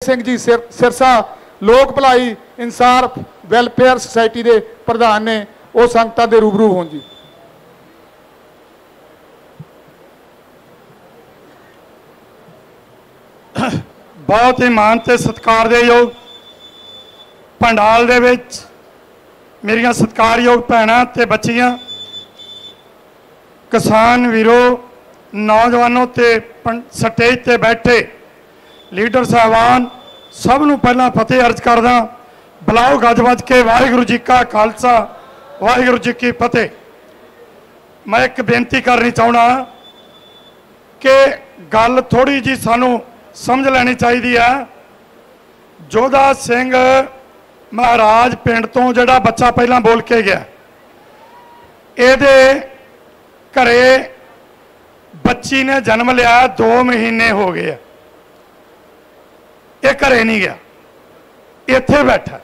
सिंह जी सिरसा लोक भलाई इंसाफ welfare society के प्रधान ने, वो संगतां दे रूबरू होण जी। बहुत ही मान ते सत्कार दे योग पंडाल दे विच मेरियां सत्कारयोग भैणां ते बच्चियां, किसान वीरों, नौजवानों ते स्टेज ते बैठे लीडर साहबान, सब नूं पहलां फतेह अर्ज करदा। बुलाओ गज वज के वाहिगुरू जी का खालसा वाहिगुरू जी की फतेह। मैं एक बेनती करनी चाहना कि गल थोड़ी जी सानू समझ लैनी चाहिए है। जोधा सिंह महाराज पिंड तो जिहड़ा बच्चा पहला बोल के गया, ਇਹਦੇ घरे बच्ची ने जन्म लिया, 2 महीने हो गए, ये घरे नहीं गया, इत्थे बैठा।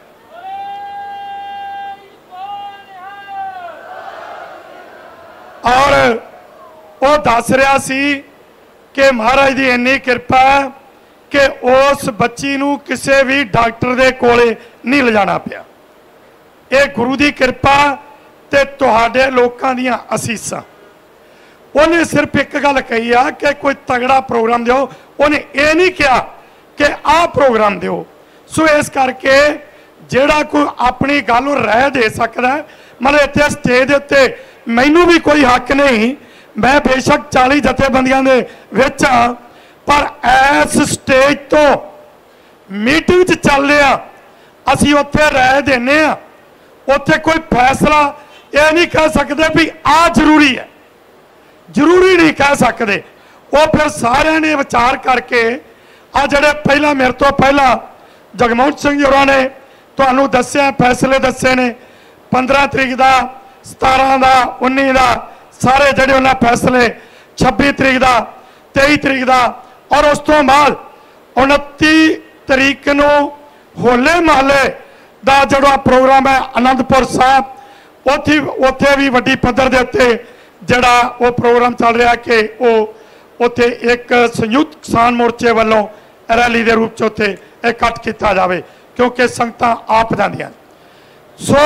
और वो दस रहा सी कि महाराज की इन्नी कृपा है कि उस बच्ची नूं किसी भी डॉक्टर दे कोले नहीं ले जाना पिया। ये गुरु की कृपा ते तुहाडे लोकां दीयां असीसां। उन्हें सिर्फ एक गल कही आ कि कोई तगड़ा प्रोग्राम दिओ, उन्हें ये नहीं कहा कि आ प्रोग्राम दिओ। सो इस करके जिहड़ा कोई अपनी गल रह दे सकदा है, मतलब इत्थे स्टेज उत्ते मैनू भी कोई हक नहीं, मैं बेशक 40 जथेबंदियां दे विच हां, पर इस स्टेज तो मीटिंग च चल रहा असी उत्थे रह देने, उत्थे कोई फैसला यह नहीं कह सकते भी आ जरूरी है, जरूरी नहीं कह सकते। वो फिर सारे ने विचार करके आ जड़े पहला मेरे तो पहला जगमोहन सिंह जी होरां ने तुहानूं दस्सिया फैसले दस्से ने 15 तरीक का 17 का 19 का सारे जड़े उन्हें फैसले 26 तरीक का 23 तरीक का और उस तो बाद 29 तरीक को होले महल्ले का जो प्रोग्राम है आनंदपुर साहब, उत्थे भी वड्डी पद्धर के उत्ते जड़ा वो प्रोग्राम चल रहा कि वो उत्थे एक संयुक्त किसान मोर्चे वालों रैली के रूप से उत्थे इकट्ठ किया जाए, क्योंकि संगतां आप जांदियां। सो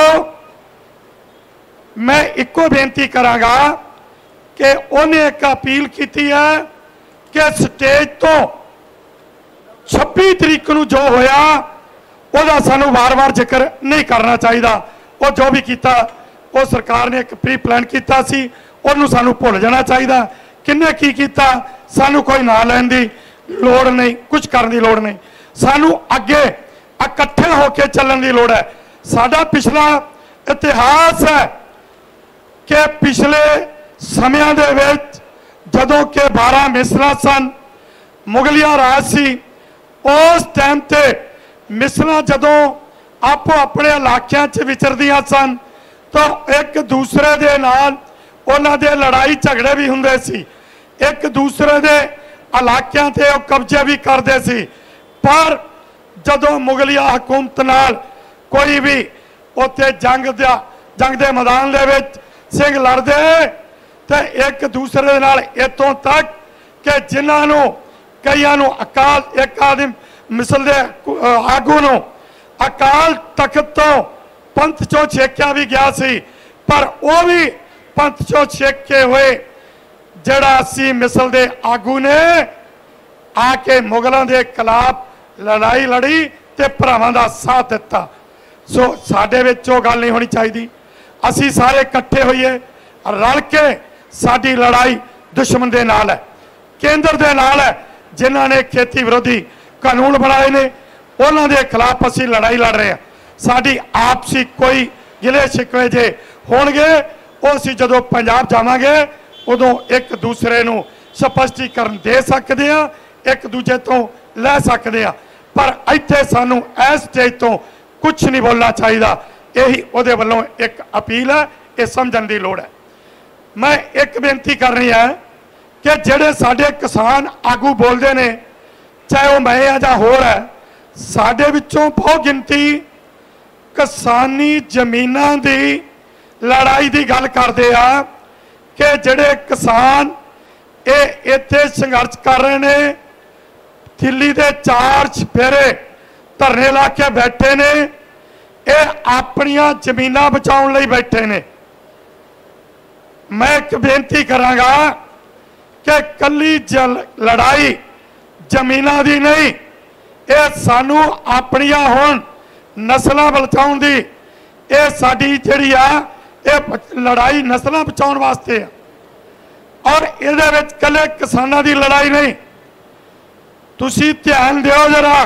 मैं एको बेनती करांगा कि उन्हें एक अपील की है कि स्टेज तो 26 तरीक को जो होया वह सानू बार बार जिक्र नहीं करना चाहिए। वो जो भी किया वो सरकार ने एक प्री प्लान किया सी, उन्होंने सानू भुल जाना चाहिए। किन्ने की किया सानू कोई ना लैन की लोड़ नहीं, कुछ करने की लोड़ नहीं, सानू अगे इकट्ठे होकर चलने की लोड़ है। साडा पिछला इतिहास है कि पिछले समयां दे विच जदों के 12 मिसरां सन, मुगलिया राज सी, उस टाइम ते मिसरां जदों आपो अपने इलाकों च विचरदियां सन तो एक दूसरे दे नाल उन्हां दे लड़ाई झगड़े भी हुंदे सी, एक दूसरे दे इलाकों ते कब्जे भी करते सी। पर जदों मुगलिया हुकूमत नाल कोई भी उत्थे जंग दे मैदान दे विच सिंह लड़दे तो एक दूसरे दे नाल इतों तक कि जिन्होंने कईयां नूं अकाल एक आदमी मिसल दे आगू नूं अकाल तख्त तो पंथ चों छेकिया भी गया सी, पर वो भी पंथ चों छेके हुए जड़ा सी मिसल दे आगू ने आके मुगलों के खिलाफ लड़ाई लड़ी ते भरावां दा साथ दिता। सो साडे विच वो गल नहीं होनी चाहिए। असी सारे इकट्ठे होइए, रल के साडी लड़ाई दुश्मन दे नाल है, केंद्र दे नाल है, जिन्हां ने खेती विरोधी कानून बनाए ने उन्हां दे खिलाफ असी लड़ाई लड़ रहे हैं। साडी आपसी कोई गिले शिकवे जे होणगे वो असी जदों पंजाब जावांगे उदों एक दूसरे नूं स्पष्टीकरण दे सकते हैं, एक दूजे तो लै सकते हैं, पर इत्थे सानू इस स्टेज तो कुछ नहीं बोलना चाहिए। यही उहदे वल्लों एक अपील है, ये समझण दी लोड़ है। मैं एक बेनती करनी है कि जिहड़े साडे किसान आगू बोलते हैं, चाहे वह मैं है जां होर है, साडे विचों बहुत गिनती किसानी जमीनां दी लड़ाई की गल करते हैं कि जिहड़े किसान ये इत्थे संघर्ष कर रहे हैं दिल्ली के 4 चफेरे धरने ला के बैठे ने, ये अपनियां जमीनां बचाउण लई बैठे ने। मैं एक बेनती करांगा कि कल्ली लड़ाई जमीनां दी नहीं, ये सानू अपनियां हुण नस्लां बचाउण दी, ये साडी जिहड़ी आ ये लड़ाई नस्लां बचाउण वास्ते है। और इहदे विच कल्ले किसानां दी लड़ाई नहीं। तुसी ध्यान दिओ जरा,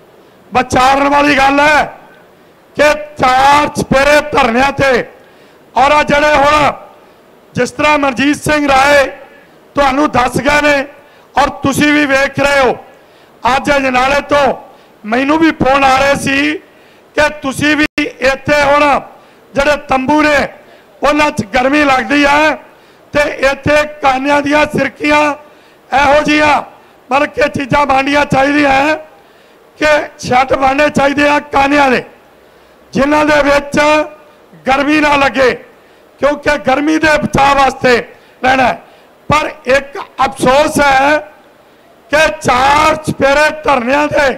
विचारन वाली गल है कि 4 चफेरे धरनियां ते और आ जिहड़े हुण जिस तरह मनजीत सिंह राय तुहानू दस गए ने और तुसी भी वेख रहे हो। अज अजनाले तो मैनू भी फोन आ रहे सी कि तुसी भी इत्थे हुण जिहड़े तंबू ने उन्हां च गर्मी लगदी है ते इत्थे कानियां दियां सिरकियां इहो जिहियां मतलब कि चीज़ां बननियां चाहीदियां कि छत बनने चाहिए कानियां दे, जिन्हां दे विच गर्मी ना लगे, क्योंकि गर्मी के बचाव वास्ते रहना है। पर एक अफसोस है कि 4 चफेरे धरनियां दे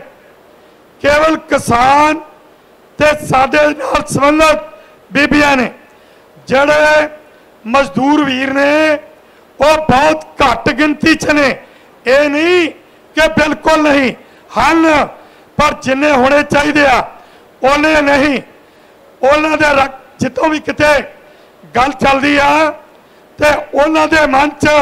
केवल किसान ते साडे नाल संबंधित बीबियां ने, जिहड़े मजदूर वीर ने वो बहुत घट गिनती च ने। ये नहीं कि बिल्कुल नहीं हन, पर जिन्ने होने चाहिए उन्ने नहीं। उन्होंने दे जितों भी किते गल चलती है तो उन्होंने मन च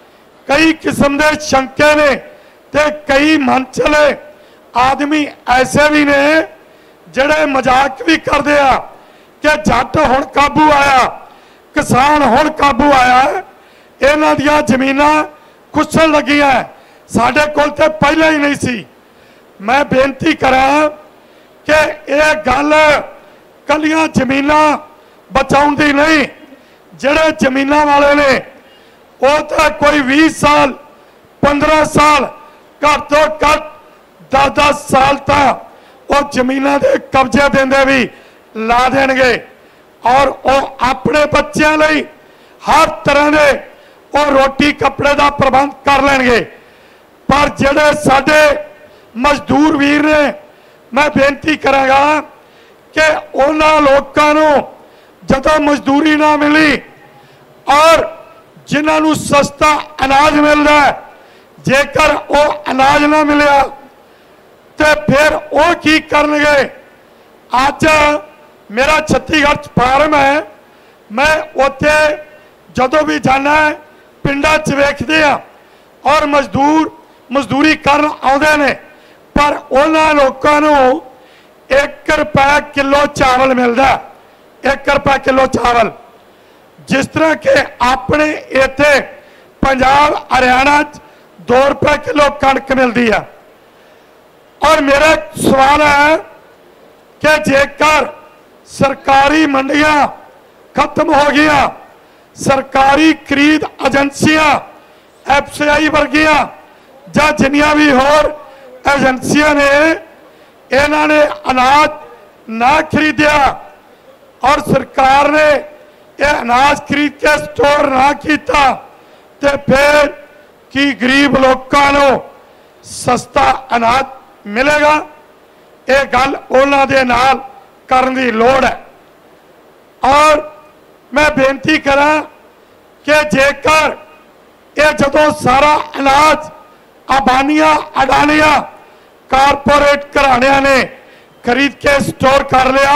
कई किस्म के शंके ने ते कई मन चले आदमी ऐसे भी ने जिहड़े मजाक भी करते हैं कि जट हुण काबू आया, किसान हुण काबू आया, इन्हां दियां जमीनां खुसण लगियां, साडे कोल ते पहले ही नहीं सी। मैं बेनती करा कि यह गल कलियां जमीनां बचाउण दी नहीं, जिहड़े जमीनां वाले ने वो तो कोई 20 साल 15 साल घट तो घट 10-10 साल तक वो जमीनां दे कब्जे देंदे भी ला देणगे और वो अपने बच्चों लई हर तरह के वो रोटी कपड़े का प्रबंध कर लेंगे। पर जिहड़े साडे मजदूर वीर ने, मैं बेनती करांगा कि उन्हां लोकां नूं जदों मजदूरी ना मिली और जिन्हां नूं सस्ता अनाज मिलदा है, जेकर वो अनाज ना मिलिया तो फिर वो की करनगे। अज मेरा छत्तीसगढ़ फार्म है, मैं उत्थे जदों भी जाना है पिंडां च वेखदे आ और मजदूर मजदूरी करन आउंदे ने, पर उन्हां लोकां नूं 1 रुपया किलो चावल मिलता, 1 रुपया किलो चावल। जिस तरह के अपने इत्थे पंजाब हरियाणा 2 रुपये किलो कणक मिलती है। और मेरा सवाल है कि जेकर सरकारी मंडियां खत्म हो गया, सरकारी खरीद एजेंसियां FCI वर्गियां ਜਾਂ जिन्नियां भी होर एजेंसियां ने इन्होंने अनाज ना खरीदिया और सरकार ने यह अनाज खरीद के स्टोर ना किया, तो फिर की गरीब लोगों को सस्ता अनाज मिलेगा? ये गल उन्हां दे नाल करन दी लोड़ है। और मैं बेनती करा कि जेकर ये जदों सारा अनाज अबानियां अडानियां कारपोरेट घराणियां ने खरीद के स्टोर कर लिया,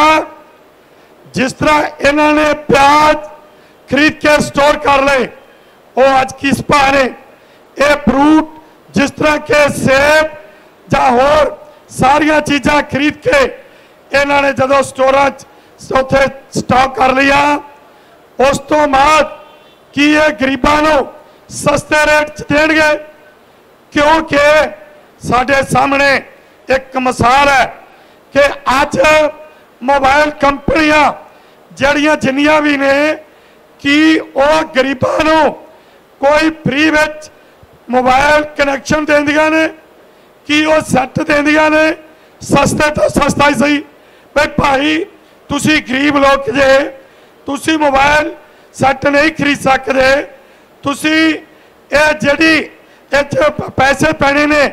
जिस तरह इन्होंने प्याज खरीद के स्टोर कर ले, वो आज किस भाव ने? ये फ्रूट जिस तरह के सेब ਜਾਂ होर सारिया चीज़ां खरीद के इन्होंने जदों स्टोरां उत्थे स्टॉक कर लिया, उस तो बाद कि ये गरीबां नूं सस्ते रेट च देणगे? क्योंकि साडे सामने एक मिसाल है कि अज मोबाइल कंपनियां जड़ियां जिन्नियां भी ने कि वह गरीबां नूं कोई फ्री विच मोबाइल कनैक्शन देंदियां ने कि वह सैट देंदियां ने, सस्ते तो सस्ता ही सही। भाई भाई तुसी गरीब लोग जे तुसी मोबाइल सैट नहीं खरीद सकते, तुसी ये जिहड़ी पैसे पैने ने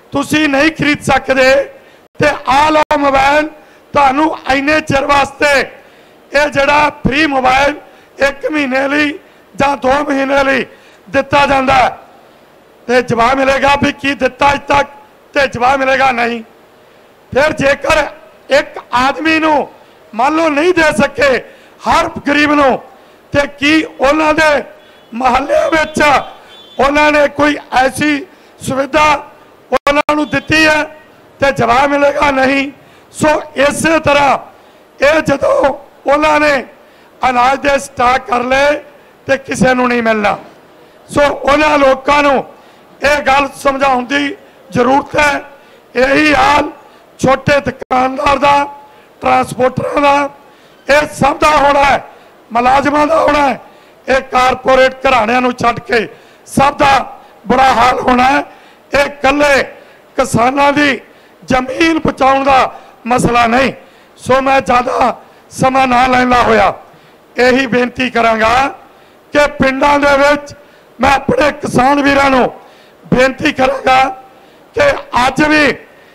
तुसी नहीं खरीद सकते ते आ लो मोबाइल तुहानू इन्ने चिर वास्ते ये जड़ा फ्री मोबाइल 1 महीने लई जां 2 महीने लई दिता जांदा है ते जवाब मिलेगा भी की दिता अज तक ते जवाब मिलेगा नहीं। फिर जेकर एक आदमी नू मान लो नहीं दे सके हर गरीब नू ते की उन्हां दे महल्ले विच उन्हां ने कोई ऐसी सुविधा उन्हां नू दिती है ते जवाब मिलेगा नहीं। सो इस तरह ये जदों उन्हां ने अनाज दे स्टाक कर ले ते किसी नू नहीं मिलना। सो उन्हां लोकां नू ये गल समझाउण दी जरूरत है। यही हाल छोटे दुकानदार का ट्रांसपोर्टर का यह सब का होना है, मुलाजमान का होना है, ये कारपोरेट घराणियां नूं छड्ड के सब का बुरा हाल होना है। ये कल्ले किसानां दी जमीन बचाउण दा मसला नहीं। सो मैं ज़्यादा समा ना लैंदा होया यही बेनती करांगा कि पिंडां दे विच मैं अपने किसान वीरां नूं बेनती करांगा कि अज भी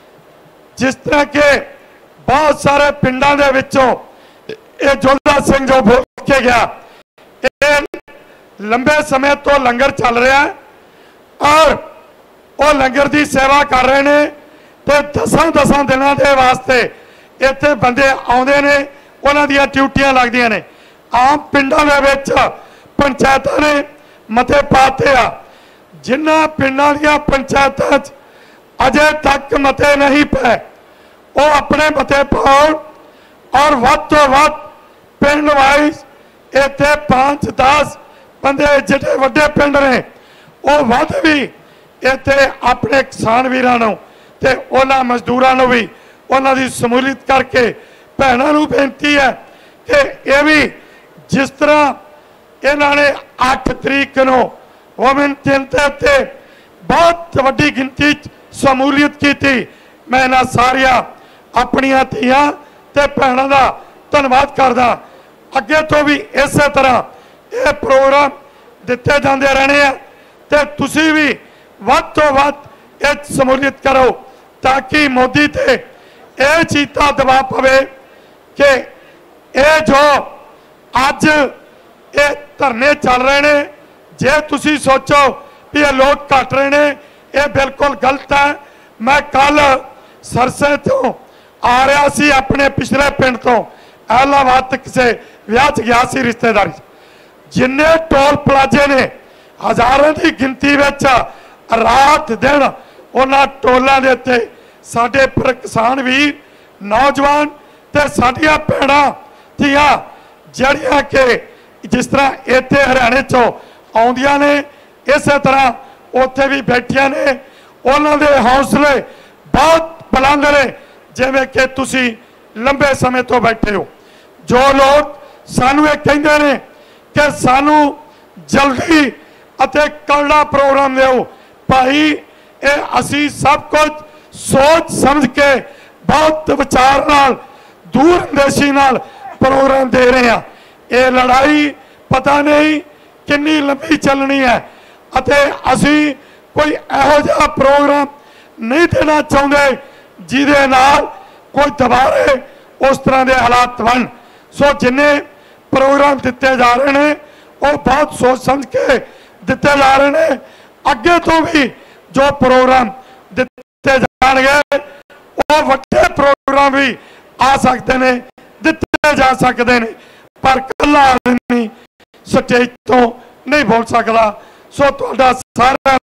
जिस तरह के बहुत सारे पिंडां दे विचों ये जोधा सिंह जो बोल के गया, ये लंबे समय तो लंगर चल रहा है और वो लंगर की सेवा कर रहे हैं तो 10 दिनों के वास्ते इत्थे बंदे आउंदे ने, उन्हां दीयां ड्यूटियां लगदियां ने। आम पिंडां दे विच पंचायतां ने मते पाते आ, जिन्हां पिंडां दीयां पंचायतां अजे तक मते नहीं पे वो अपने मते पाउण और वध तो वध पिंड वाइज इत्थे 5-10 बंदे जिहड़े वड्डे पिंड ने वो वध भी इत्थे अपने किसान वीरां नूं ते उन्हां मजदूरां नूं भी उन्हां दी समूलियत करके भैणां नूं बेनती है कि ये भी जिस तरह इन्हां ने 8 तरीक नूं वोमेन दिन ते बहुत वड्डी गिनती समूलियत की थी। मैं इन्हां सारिया अपनियां धीआं ते भैणां दा धन्नवाद करदा। अगे तो भी इस तरह ये प्रोग्राम दिते जाते रहने हैं ते तुसी भी वध तो वध ये समूलियत करो ताकि मोदी ते यह चीज का दबाव पवे कि ये जो अज ये धरने चल रहे हैं, जे तुसी सोचो भी ये लोग घट रहे हैं, ये बिल्कुल गलत है। मैं कल सरसे तो आ रहा सी अपने पिछले पिंड तो एलाहाबाद तक किसी विआह च गया सी रिश्तेदारी, जिन्ने टोल प्लाजे ने हजारों की गिनती विच रात दिन उन्हां टोलों के उत्ते साडे पर किसान वीर नौजवान ते साडियां भैणां धीआं जड़ियां के जिस तरह इत्थे हरियाणे चों आउंदियां ने इस तरह उत्थे भी बैठियां ने, उन्हां दे हौसले बहुत बुलंद ने जिवें कि तुसी लंबे समय तो बैठे हो। जो लोग सानू ये कहंदे ने कि सानू जल्दी अते कड़ा प्रोग्राम दिओ, भाई ये असी सब कुछ सोच समझ के बहुत विचार नाल दूरंदेशी नाल प्रोग्राम दे रहे हैं। ये लड़ाई पता नहीं कितनी लंबी चलनी है अते असी कोई इहो जिहा प्रोग्राम नहीं देना चाहते जिहदे नाल कोई दोबारे उस तरह के हालात बन। सो जिन्ने प्रोग्राम दिते जा रहे हैं वो बहुत सोच समझ के दिते जा रहे हैं। अगे तो भी जो प्रोग्राम दिते जाएंगे वो वड्डे प्रोग्राम भी आ सकते हैं, दिते जा सकते हैं, पर कल्ला आदमी स्टेज तो नहीं बोल सकता। सो तुहाडा सारा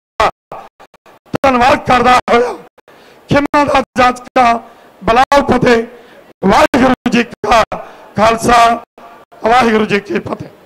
धन्नवाद करदा होया खिमा दा जाचका बलाओ फतेह। वाहिगुरू जी का खालसा वाहिगुरू जी की फतेह।